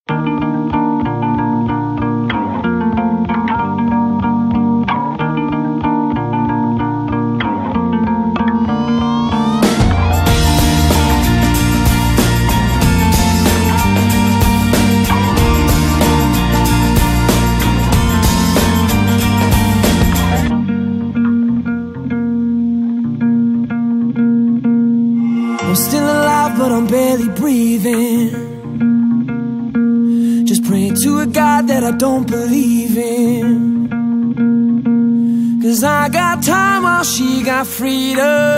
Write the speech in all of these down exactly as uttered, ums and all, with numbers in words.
I'm still alive, but I'm barely breathing. Just praying to a God that I don't believe in. Cause I got time while she got freedom.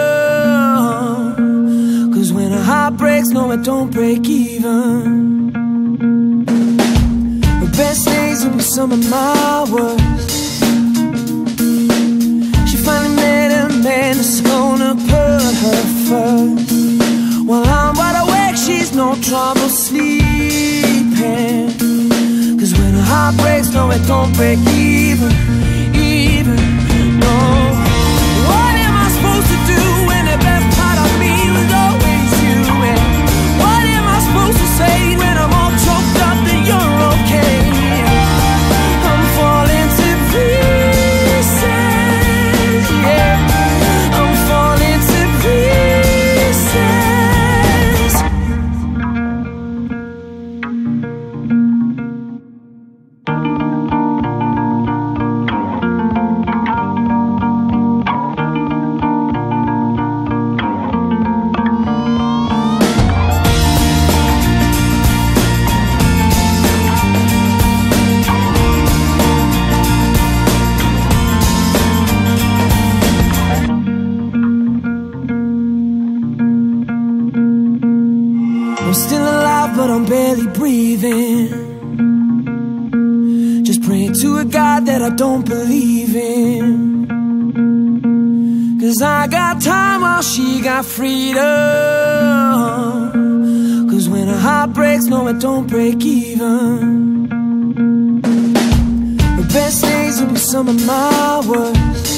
Cause when a heart breaks, no, it don't break even. The best days will be some of my worst. She finally met a man that's gonna put her first. While I'm wide awake, she's no trouble sleeping. Cause when a heart breaks, no, it don't break even, even, no. What am I supposed to do when the best part of me was always you? And what am I supposed to say when I'm all choked up that you're okay? I'm falling to pieces, yeah. I'm falling to pieces. I'm still alive, but I'm barely breathing. Just praying to a God that I don't believe in. Cause I got time while she got freedom. Cause when a heart breaks, no, it don't break even. The best days will be some of my worst.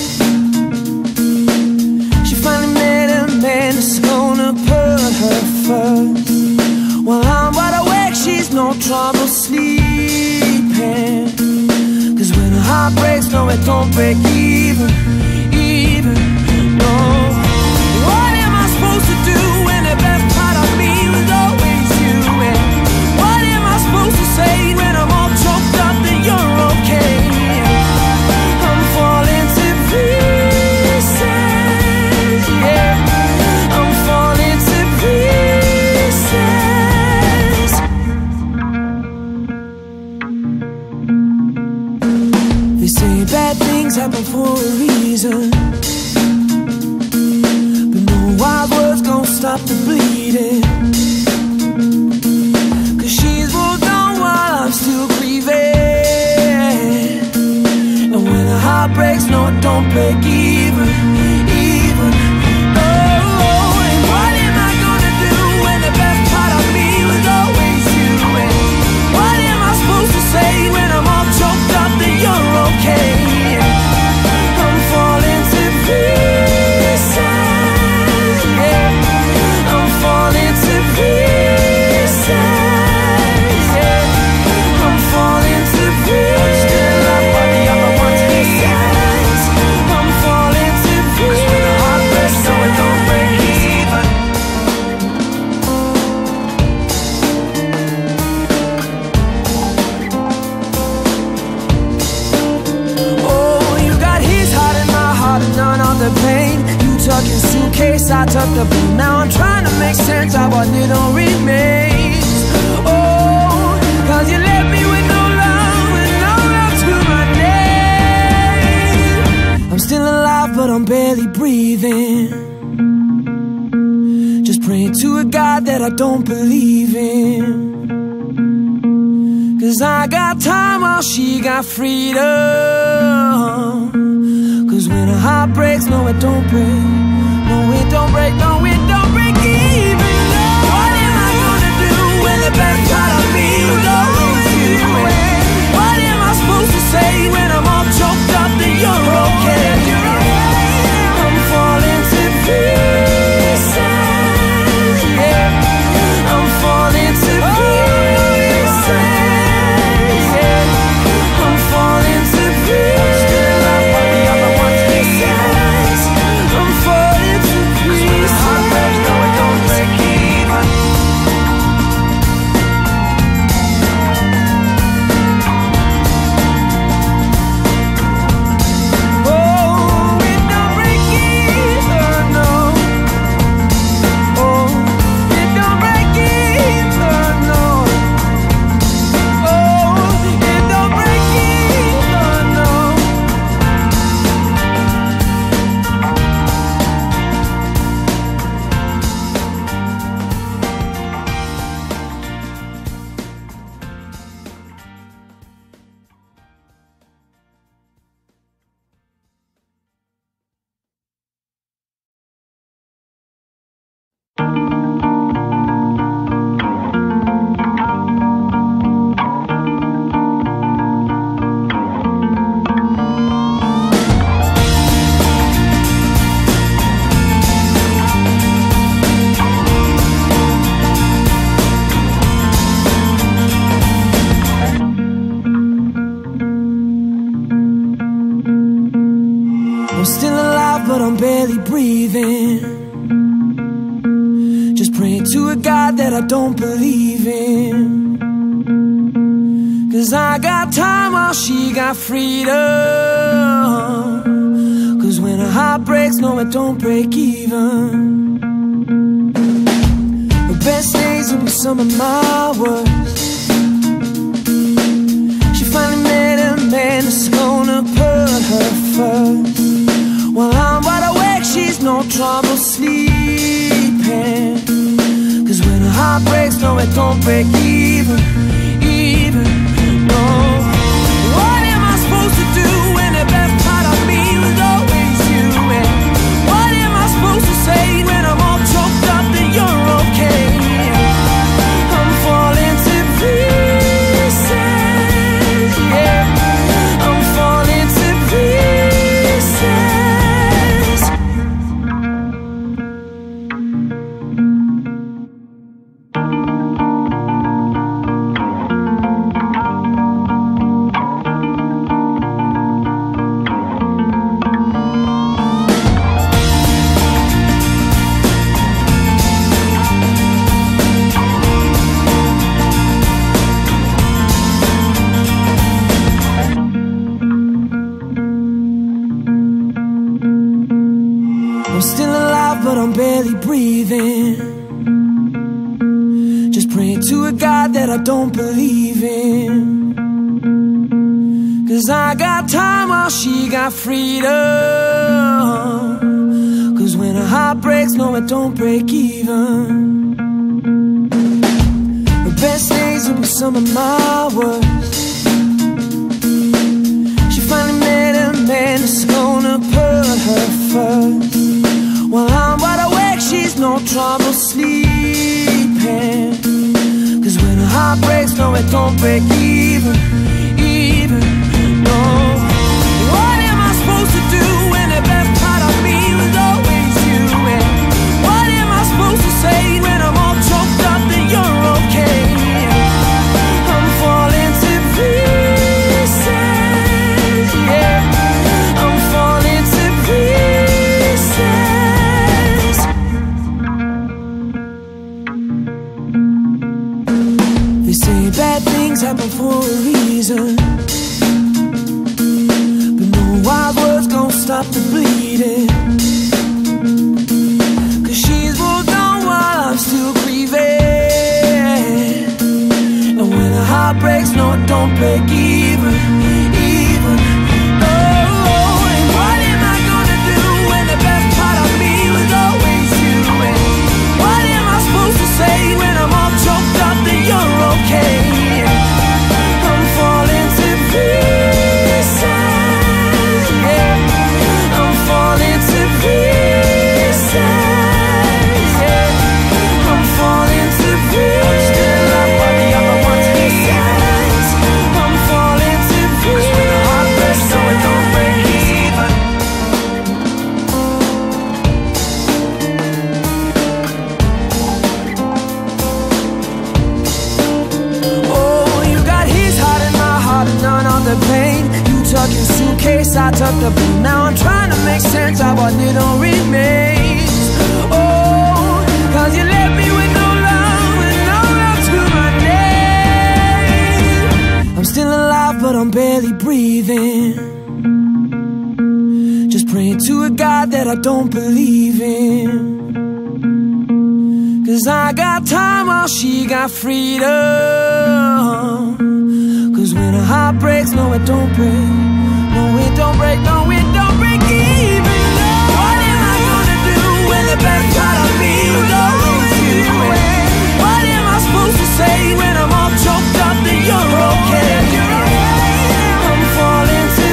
She finally met a man that's gonna put her first. While I'm wide awake, she's no trouble sleeping. Cause when a heart breaks, no, it don't break even, even, no. What am I supposed to do when the best part of me was always you? And what am I supposed to say when I'm all choked up that you're okay? I'm falling to pieces, yeah. I'm falling to pieces. They say bad things happen for a reason, but no wild words gon' stop the bleeding. Cause she's moved on while I'm still grieving. And when a heart breaks, no, it don't break even, even, no. And what am I gonna do when the best part of me was always you? And what am I supposed to say when I'm all choked up that you're okay? I'm falling to pieces, yeah. I'm falling to pieces, yeah. I'm falling to pieces. Still up while the other one's pieces. I'm falling to pieces. Cause when the heart breaks, no, it don't break even. Oh, you got his heart and my heart and none of the pain. You took your suitcase, I took the blue. Now I'm trying to make sense of what little remains. Oh, cause you left me with no love and no love to my name. I'm still alive, but I'm barely breathing. Just praying to a God that I don't believe in. Cause I got time while she got freedom. Cause when a heart breaks, no, it don't break. No, it don't break, no, it don't break even. What am I gonna do when the best part of me was always you? What am I supposed to say when I'm all choked up that you're okay? I'm falling to pieces, yeah. I'm falling to pieces. breathing, just praying to a God that I don't believe in. Cause I got time while she got freedom. Cause when her heart breaks, no, it don't break even. The best days will be some of my worst. She finally met a man that's gonna put her first. While I'm wide awake, she's no trouble sleeping. Cause when her heart breaks, no, it don't break even, even, no. What am I supposed to do when the best part of me was always you? And what am I supposed to say when I'm all choked up that you're okay? I'm falling to pieces, yeah. I'm falling to pieces. I'm still alive, but I'm barely breathing, just praying to a God that I don't believe in. Cause I got time while she got freedom. Cause when her heart breaks, no, it don't break even. The best days will be some of my worst. She finally met a man that's gonna put her first. While I'm wide awake, she's no trouble sleeping. Cause when her heart breaks, no, it don't break even, even, no. What am I supposed to do when the best part of me was always you? And what am I supposed to say when I'm all choked up that you're okay? I'm falling to pieces, yeah. I'm falling to pieces. They say bad things happen for a reason, but no wild words gon' stop the bleeding. Cause she's moved on while I'm still grieving. And when her heart breaks, no, it don't break even, even, no. And what am I gonna do when the best part of me was always you? And what am I supposed to say when I'm all choked up that you're okay? I'm falling to pieces, yeah. I'm falling to pieces, yeah. I'm falling to pieces. Still alive while the other one's pieces. I'm falling to pieces. When the heart breaks, so it don't break even. Oh, you got his heart and my heart and none of the pain. You took your suitcase, I took the blame. Now I'm trying to make sense of what little remains. Oh, cause you left me with no love and no love to my name. I'm still alive, but I'm barely breathing, just praying to a God that I don't believe in. Cause I got time while she got freedom. Cause when her heart breaks, no, it don't break. No, it don't break, no, it don't break even. What am I gonna do when the best part of me was always you? What am I supposed to say when I'm all choked up that you're okay? I'm falling to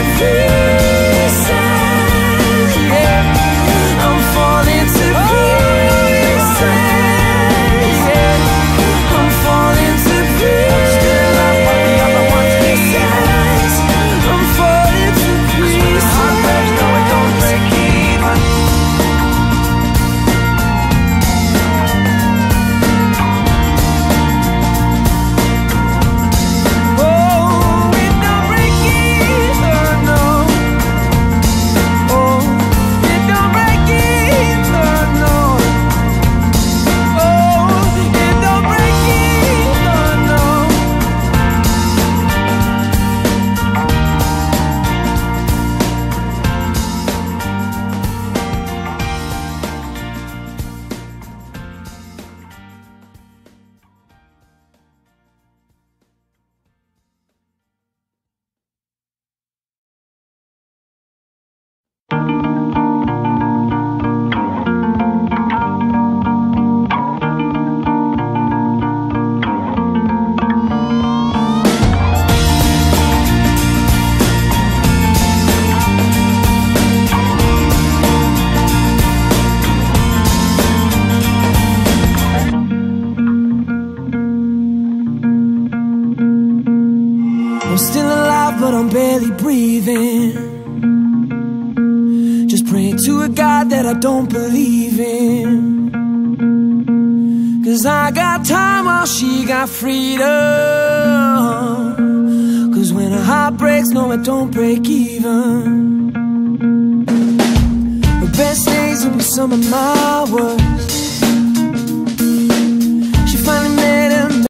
pieces, yeah. I'm falling to pieces, yeah. I'm falling to pieces. I'm still alive, but I'm barely breathing. Just praying to a God that I don't believe in. Cause I got time while she got freedom. Cause when a heart breaks, no, it don't break even. The best days will be some of my worst. She finally made